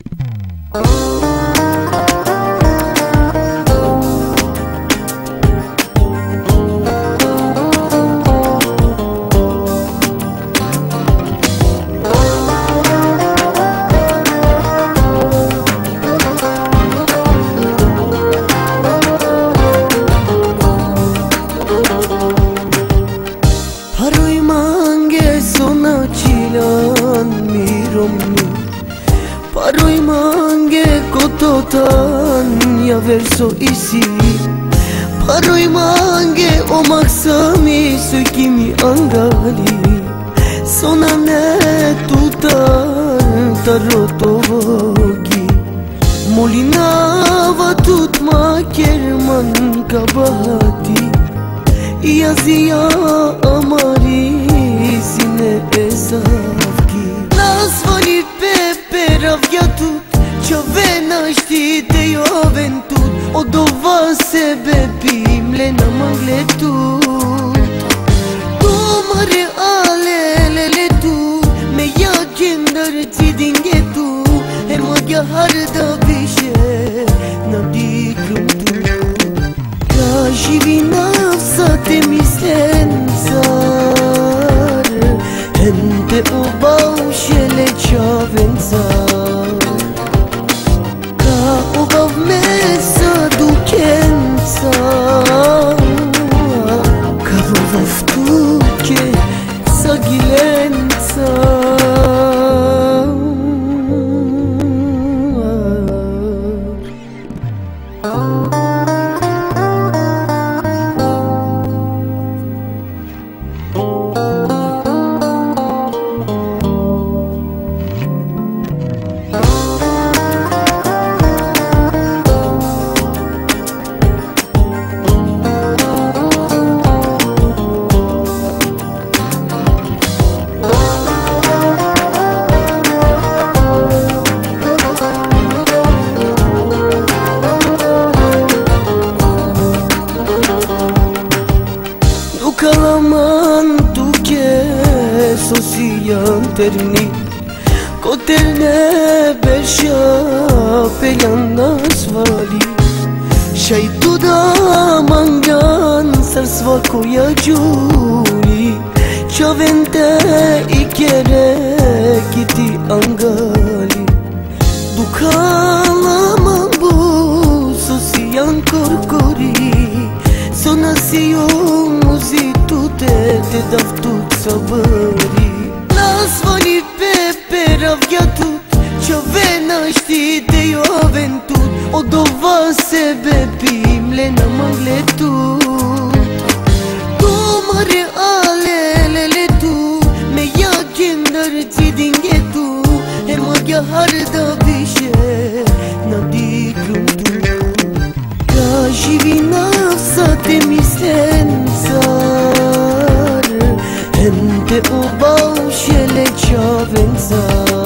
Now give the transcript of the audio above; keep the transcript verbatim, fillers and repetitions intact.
Haroj mange sona qilan miromni Paroj mange kototan ja verso isi Paroj mange o maksami soj kimi angali Sona ne tutan tarotovogi Molinava tut ma kerman kabahati Yazia amari sine esavki Nasvali pepe ravjatut Qovena shtite jo aventut O dova sebebim lena magletut Tu mare ale leletu Me jakin dërci dingetu E magja harda bishe Na dikum tu Ka živina te mislen zar Hente u baushele qaven zar Ka u bav me sa duken zar Ka vovaftuke sa gilen zar Kalaman tuke sosiyan terni Koterne besha pelannas vali Shaitu da mangan sarsva koya juri Chavente ikere kiti angali Du kalaman bu sosiyan korkori Sonasiyo muzitute te daftut sabëri Nasvali pepe ravjatut Qovena shtite jo aventut O dova sebebim lena magletut Tu mare ale leletu Me jakin dërci dingetu E magja harda bishe Na dikum tu Ka živina te mislen zar Hente u baushele qaven zar